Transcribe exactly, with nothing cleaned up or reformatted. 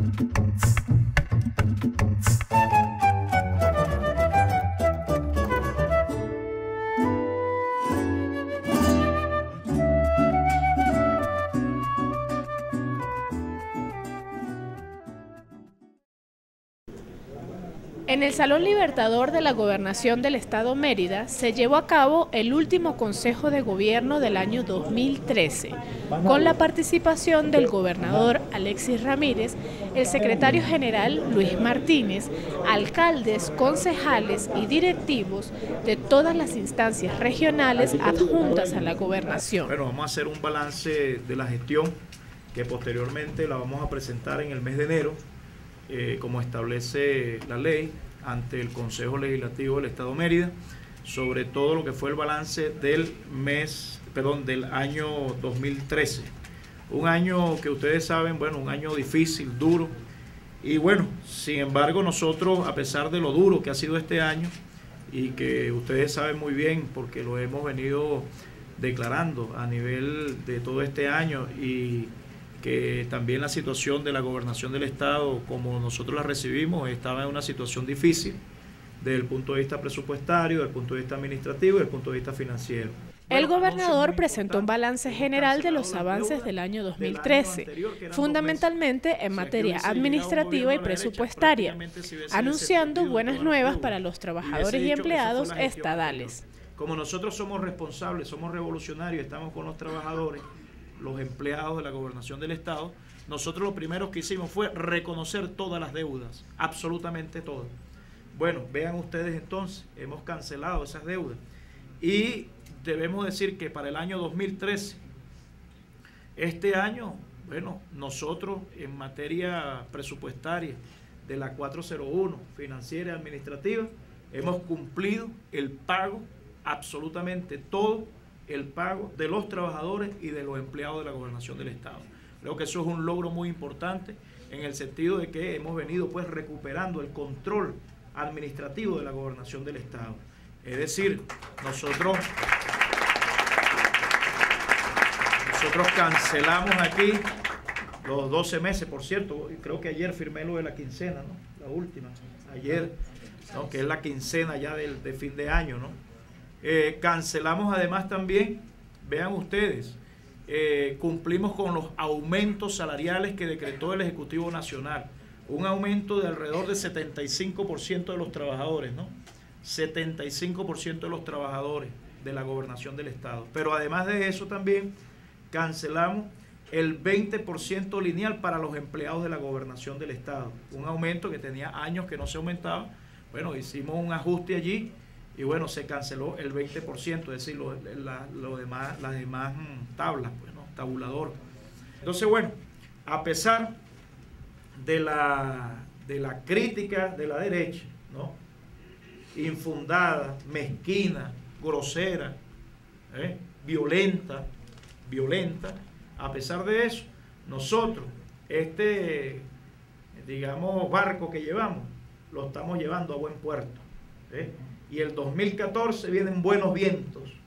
En el Salón Libertador de la Gobernación del Estado Mérida se llevó a cabo el último Consejo de Gobierno del año dos mil trece, con la participación del gobernador Alexis Ramírez, el secretario general Luis Martínez, alcaldes, concejales y directivos de todas las instancias regionales adjuntas a la gobernación. Bueno, vamos a hacer un balance de la gestión que posteriormente la vamos a presentar en el mes de enero. Eh, como establece la ley ante el Consejo Legislativo del Estado Mérida, sobre todo lo que fue el balance del mes, perdón, del año dos mil trece. Un año que ustedes saben, bueno, un año difícil, duro, y bueno, sin embargo nosotros, a pesar de lo duro que ha sido este año, y que ustedes saben muy bien porque lo hemos venido declarando a nivel de todo este año, y que también la situación de la gobernación del Estado, como nosotros la recibimos, estaba en una situación difícil desde el punto de vista presupuestario, desde el punto de vista administrativo y desde el punto de vista financiero. El gobernador presentó un balance general de los avances del año dos mil trece, fundamentalmente en materia administrativa y presupuestaria, anunciando buenas nuevas para los trabajadores y empleados estadales. Como nosotros somos responsables, somos revolucionarios, estamos con los trabajadores, los empleados de la gobernación del Estado, nosotros lo primero que hicimos fue reconocer todas las deudas, absolutamente todas. Bueno, vean ustedes entonces, hemos cancelado esas deudas y debemos decir que para el año dos mil trece, este año, bueno, nosotros en materia presupuestaria de la cuatrocientos uno, financiera y administrativa, hemos cumplido el pago, absolutamente todo, el pago de los trabajadores y de los empleados de la gobernación del Estado. Creo que eso es un logro muy importante en el sentido de que hemos venido pues recuperando el control administrativo de la gobernación del Estado. Es decir, nosotros, nosotros cancelamos aquí los doce meses, por cierto, creo que ayer firmé lo de la quincena, ¿no? La última, ayer, ¿no? Que es la quincena ya del, de fin de año, ¿no? Eh, cancelamos además también, vean ustedes, eh, cumplimos con los aumentos salariales que decretó el Ejecutivo Nacional, un aumento de alrededor del setenta y cinco por ciento de los trabajadores, ¿no? setenta y cinco por ciento de los trabajadores de la gobernación del Estado. Pero además de eso también cancelamos el veinte por ciento lineal para los empleados de la gobernación del Estado, un aumento que tenía años que no se aumentaba. Bueno, hicimos un ajuste allí y bueno, se canceló el veinte por ciento, es decir, lo, la, lo demás, las demás mmm, tablas, pues, ¿no? Tabulador. Entonces, bueno, a pesar de la, de la crítica de la derecha, ¿no? Infundada, mezquina, grosera, ¿eh? violenta, violenta, a pesar de eso, nosotros, este, digamos, barco que llevamos, lo estamos llevando a buen puerto, ¿eh? Y el dos mil catorce vienen buenos vientos